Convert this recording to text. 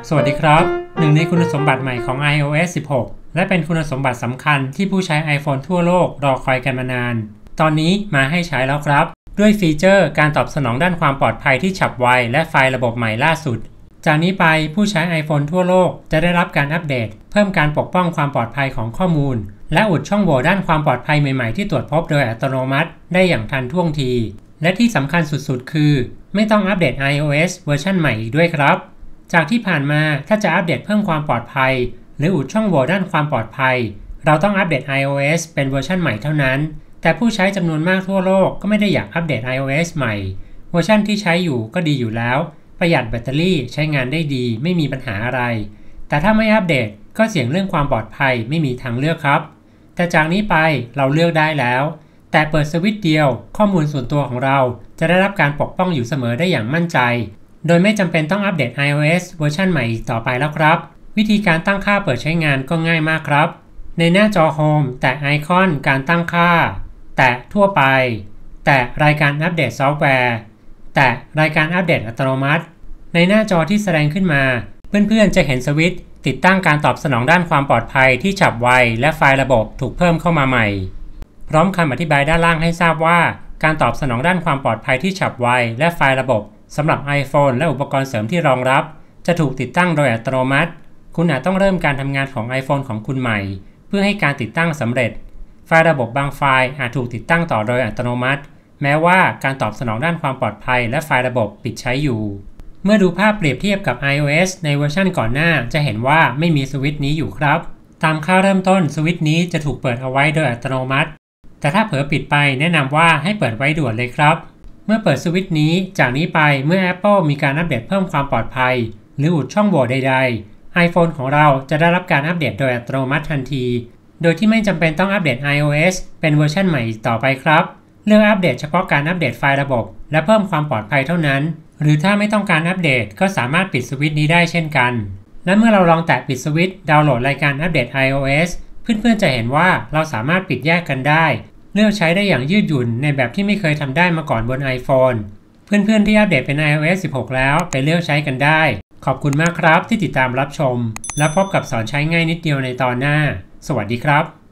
สวัสดีครับหนึ่งในคุณสมบัติใหม่ของ iOS 16 และเป็นคุณสมบัติสำคัญที่ผู้ใช้ iPhone ทั่วโลกรอคอยกันมานานตอนนี้มาให้ใช้แล้วครับด้วยฟีเจอร์การตอบสนองด้านความปลอดภัยที่ฉับไวและไฟล์ระบบใหม่ล่าสุดจากนี้ไปผู้ใช้ iPhone ทั่วโลกจะได้รับการอัปเดตเพิ่มการปกป้องความปลอดภัยของข้อมูลและอุดช่องโหว่ด้านความปลอดภัยใหม่ๆที่ตรวจพบโดยอัตโนมัติได้อย่างทันท่วงทีและที่สำคัญสุดๆคือไม่ต้องอัปเดต iOS เวอร์ชันใหม่อีกด้วยครับจากที่ผ่านมาถ้าจะอัปเดตเพิ่มความปลอดภัยหรืออุดช่องโหว่ด้านความปลอดภัยเราต้องอัปเดต iOS เป็นเวอร์ชันใหม่เท่านั้นแต่ผู้ใช้จำนวนมากทั่วโลกก็ไม่ได้อยากอัปเดต iOS ใหม่เวอร์ชันที่ใช้อยู่ก็ดีอยู่แล้วประหยัดแบตเตอรี่ใช้งานได้ดีไม่มีปัญหาอะไรแต่ถ้าไม่อัปเดตก็เสี่ยงเรื่องความปลอดภัยไม่มีทางเลือกครับแต่จากนี้ไปเราเลือกได้แล้วแต่เปิดสวิตช์เดียวข้อมูลส่วนตัวของเราจะได้รับการปกป้องอยู่เสมอได้อย่างมั่นใจโดยไม่จำเป็นต้องอัปเดต iOS เวอร์ชันใหม่อีกต่อไปแล้วครับวิธีการตั้งค่าเปิดใช้งานก็ง่ายมากครับในหน้าจอ Home แตะไอคอนการตั้งค่าแตะทั่วไปแตะรายการอัปเดตซอฟต์แวร์แตะรายการอัปเดตอัตโนมัติในหน้าจอที่แสดงขึ้นมาเพื่อนๆจะเห็นสวิตช์ติดตั้งการตอบสนองด้านความปลอดภัยที่ฉับไวและไฟล์ระบบถูกเพิ่มเข้ามาใหม่พร้อมคำอธิบายด้านล่างให้ทราบว่าการตอบสนองด้านความปลอดภัยที่ฉับไวและไฟล์ระบบสำหรับ iPhone และอุปกรณ์เสริมที่รองรับจะถูกติดตั้งโดยอัตโนมัติคุณอาจต้องเริ่มการทำงานของ iPhone ของคุณใหม่เพื่อให้การติดตั้งสำเร็จไฟล์ระบบบางไฟล์อาจถูกติดตั้งต่อโดยอัตโนมัติแม้ว่าการตอบสนองด้านความปลอดภัยและไฟล์ระบบปิดใช้อยู่เมื่อดูภาพเปรียบเทียบกับ iOS ในเวอร์ชันก่อนหน้าจะเห็นว่าไม่มีสวิตช์นี้อยู่ครับตามค่าเริ่มต้นสวิตช์นี้จะถูกเปิดเอาไว้โดยอัตโนมัติแต่ถ้าเผลอปิดไปแนะนำว่าให้เปิดไว้ด่วนเลยครับเมื่อเปิดสวิตช์นี้จากนี้ไปเมื่อ Apple มีการอัปเดตเพิ่มความปลอดภัยหรืออุดช่องโหว่ใดๆ iPhone ของเราจะได้รับการอัปเดตโดยอัตโนมัติทันทีโดยที่ไม่จำเป็นต้องอัปเดต iOS เป็นเวอร์ชันใหม่ต่อไปครับเลือกอัปเดตเฉพาะการอัปเดตไฟล์ระบบและเพิ่มความปลอดภัยเท่านั้นหรือถ้าไม่ต้องการอัปเดตก็สามารถปิดสวิตช์นี้ได้เช่นกันและเมื่อเราลองแตะปิดสวิตช์ดาวน์โหลดรายการอัปเดต iOS เพื่อนๆจะเห็นว่าเราสามารถปิดแยกกันได้เลือกใช้ได้อย่างยืดหยุ่นในแบบที่ไม่เคยทำได้มาก่อนบน iPhone เพื่อนๆที่อัปเดตเป็น iOS 16 แล้วไปเลือกใช้กันได้ขอบคุณมากครับที่ติดตามรับชมและพบกับสอนใช้ง่ายนิดเดียวในตอนหน้าสวัสดีครับ